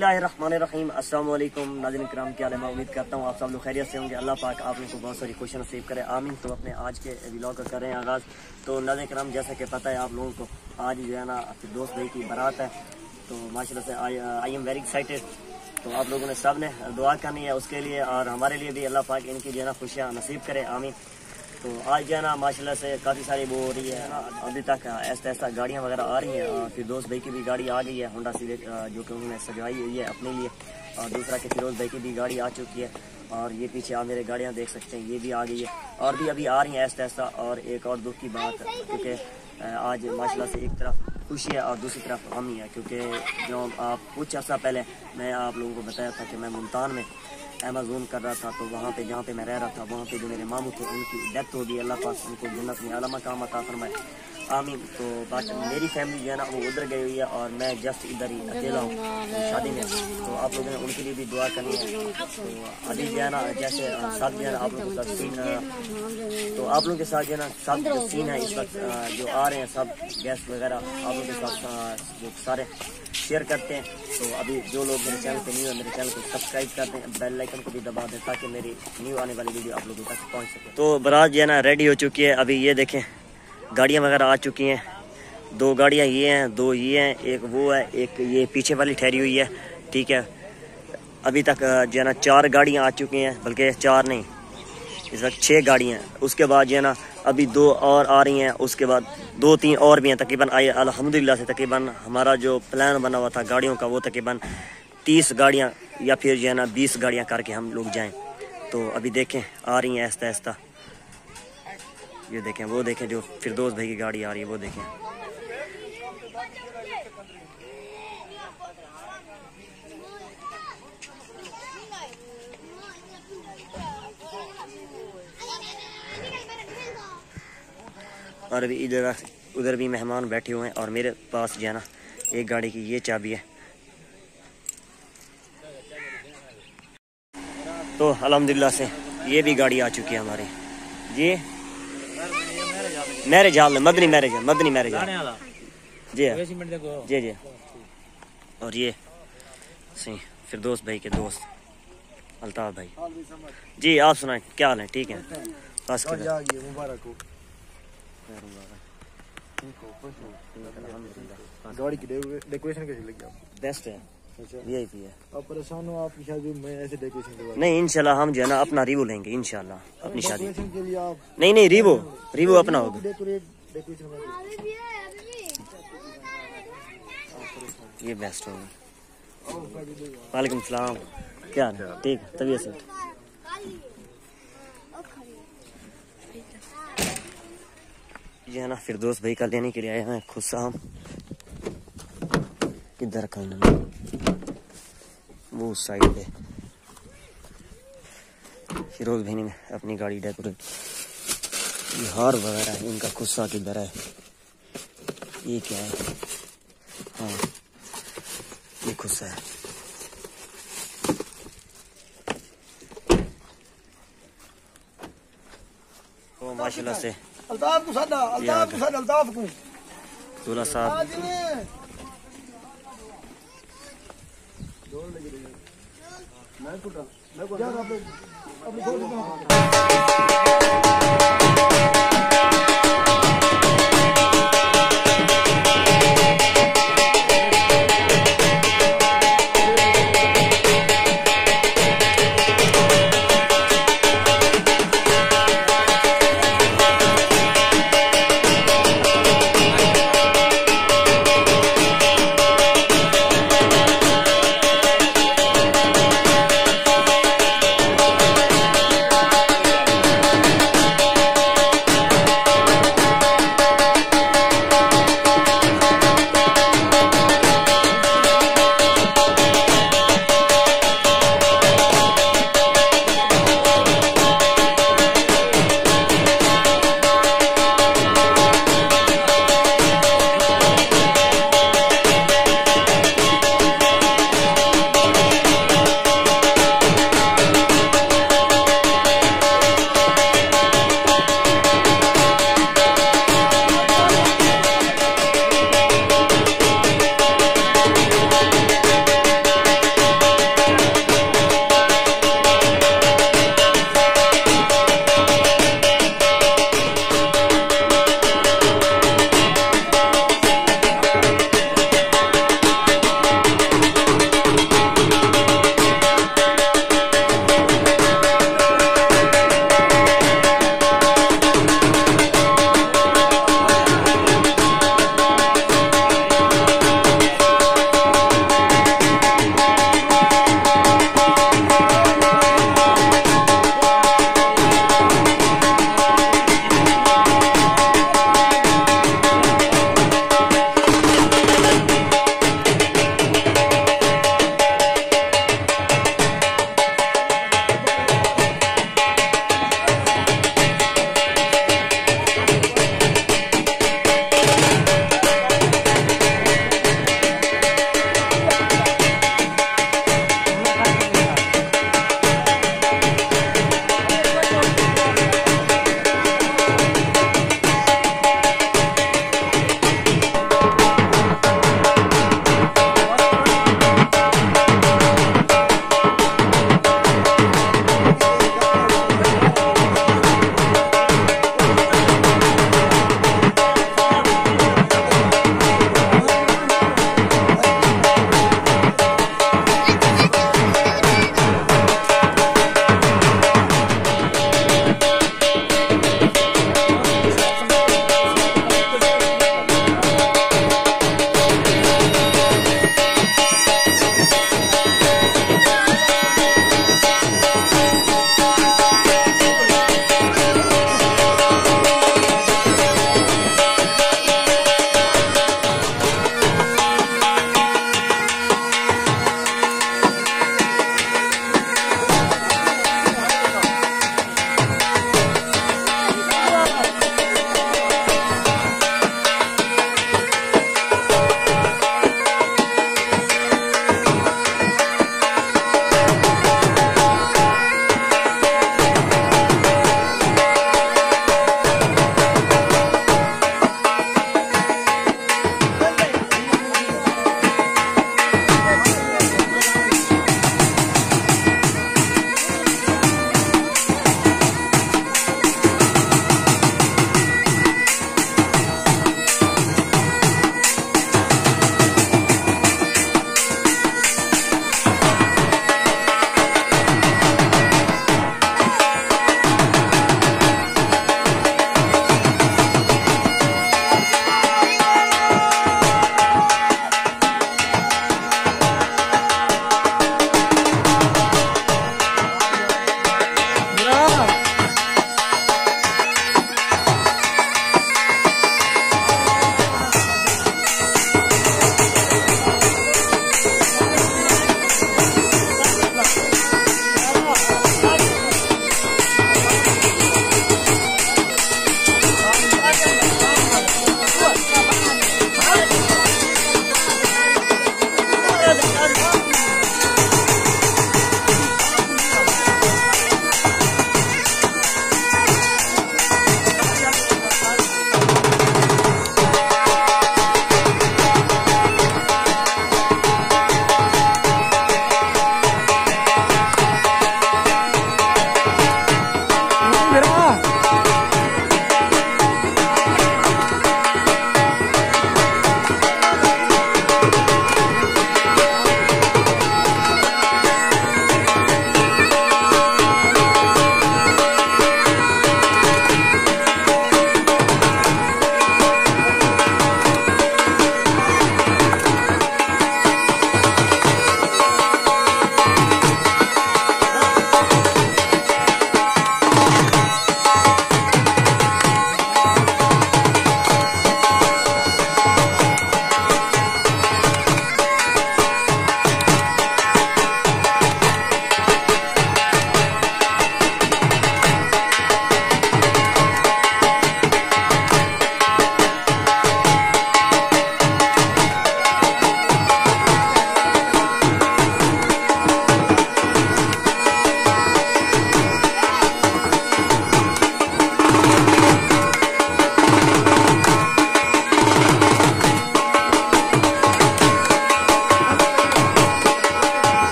बिस्मिल्लाहिर्रहमानिर्रहीम। अस्सलाम वालेकुम नाज़रीन किराम, क्या हाल है? मैं उम्मीद करता हूँ आप सब लोग खैरियत से होंगे। अल्लाह पाक आप लोगों को बहुत सारी खुशियाँ नसीब करे, आमीन। तो अपने आज के व्लॉग का कर रहे हैं आगाज़। तो नाज़रीन किराम, जैसा कि पता है आप लोगों को, आज जो है ना फिरदौस भाई की बारात है। तो माशाल्लाह से आई एम वेरी एक्साइटेड। तो आप लोगों ने सब ने दुआ करनी है उसके लिए, और हमारे लिए भी अल्लाह पाक इनकी जो है ना खुशियाँ नसीब करे, आमीन। तो आज जो है ना माशाल्लाह से काफ़ी सारी वो हो रही है ना, अभी तक ऐसा ऐसा गाड़ियाँ वगैरह आ रही हैं। फिरदौस भाई की भी गाड़ी आ गई है, होंडा सिविक, जो कि उन्होंने सजवाई हुई है अपने लिए। और दूसरा कि फिरोज भाई की भी गाड़ी आ चुकी है। और ये पीछे आप मेरे गाड़ियाँ देख सकते हैं, ये भी आ गई है, और भी अभी आ रही हैं ऐसा ऐसा। और एक और दुख की बात है, क्योंकि आज माशाल्लाह से एक तरफ खुशी है और दूसरी तरफ गम ही है। क्योंकि जो आप कुछ अर्सा पहले मैं आप लोगों को बताया था कि मैं मुल्तान में अमेज़न कर रहा था। तो वहाँ पे जहाँ पे मैं रह रहा था, वहाँ पे जो मेरे मामू थे उनकी डेथ हो गई। अल्लाह पाक उनको जन्नत में आला मकाम अता फरमाए, आमीन। तो बाकी मेरी फैमिली जो है ना वो उधर गई हुई है, और मैं जस्ट इधर ही अकेला हूँ शादी में। तो आप लोगों ने उनके लिए भी दुआ करनी है। तो अभी जो है ना जैसे साथ जो है ना आप लोगों के साथ सीन, तो आप लोगों के साथ जो है ना सब जो सीन है इस वक्त जो आ रहे हैं, सब गेस्ट वगैरह आप लोगों के साथ जो सारे शेयर करते हैं। तो अभी जो लोग मेरे चैनल पे न्यू है, मेरे चैनल को सब्सक्राइब करते हैं, बेल आइकन को भी दबा दें, ताकि मेरी न्यू आने वाली वीडियो आप लोगों तक पहुंच सके। तो बारात जो है ना रेडी हो चुकी है। अभी ये देखें गाड़ियाँ वगैरह आ चुकी हैं। दो गाड़ियाँ ये हैं, दो ये हैं, एक वो है, एक ये पीछे वाली ठहरी हुई है, ठीक है। अभी तक जो है ना 4 गाड़ियाँ आ चुकी हैं, बल्कि 4 नहीं, इस वक्त 6 गाड़ियाँ हैं। उसके बाद जो है ना अभी 2 और आ रही हैं, उसके बाद 2-3 और भी हैं। तकरीबन आए अल्हम्दुलिल्लाह से तकरीबन हमारा जो प्लान बना हुआ था गाड़ियों का, वो तकरीबन 30 गाड़ियाँ या फिर जो है ना 20 गाड़ियाँ करके हम लोग जाएँ। तो अभी देखें आ रही हैं आहिस्ता आहिस्ता। ये देखें, वो देखें जो फिरदौस भाई की गाड़ी आ रही है, वो देखें। और अभी इधर उधर भी मेहमान बैठे हुए हैं, और मेरे पास जो है ना एक गाड़ी की ये चाबी है। तो अल्हम्दुलिल्लाह से ये भी गाड़ी आ चुकी है हमारी। जी मैरिज हाल मदनी मैरिज जी जी जी। और ये सही फिरदौस भाई के दोस्त अल्ताफ भाई जी। आप सुनाएं, क्या हाल है? ठीक है, बस गाड़ी की डेकोरेशन कैसी लगी आपको? बेस्ट है, वीआईपी है। आप परेशान हो आपकी शादी में ऐसे डेकोरेशन के बाद? नहीं, इंशाल्लाह हम जो है ना अपना रिवो लेंगे इंशाल्लाह अपनी शादी के लिए। आप नहीं रिवो अपना होगा। ये बेस्ट होगा। वालेकुम सलाम, क्या हाल है? ठीक है, तबीयत से ये है ना फिरदौस भाई का लेने के लिए आए हैं खुद साहब। किधर खाना वो साइड पे फिरोज भाई ने अपनी गाड़ी डेकोरेट, ये हार वगैरह है इनका खुस्सा किधर है? ये क्या है? हाँ ये खुस्सा है। तो माशाल्लाह से अल्ताफ को सादा, अल्ताफ को दूल्हा साहब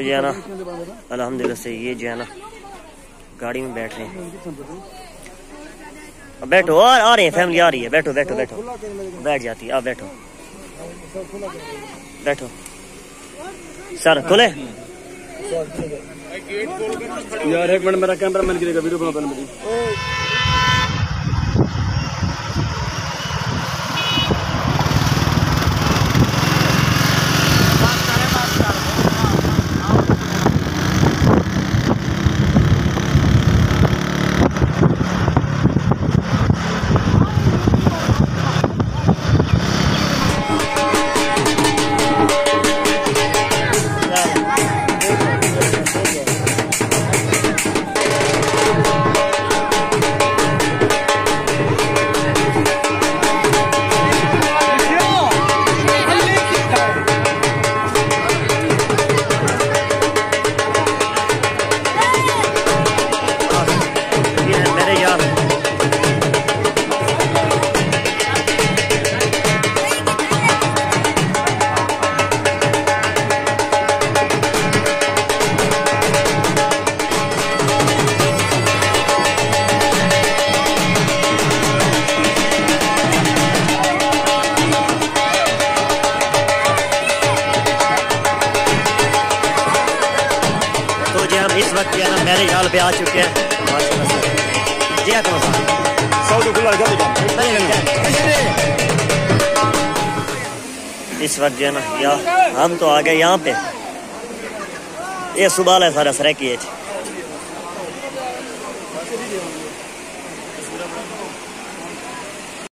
ये है ना अल्हम्दुलिल्लाह से ये जो है ना गाड़ी में बैठ रहे हैं। अब बैठो और आ रहे हैं, फैमिली आ रही है, बैठो बैठो बैठो, बैठ जाती है, अब बैठो बैठो। सर खुले यार, एक मिनट मेरा कैमरा मैन गिरेगा, वीडियो बनाता है मेरी। इस वक्त जो है ना मेरे हाल पे आ चुके हैं। जी इस वक्त जो है ना या हम तो आ गए यहाँ पे, ये सुबह है सारा सर की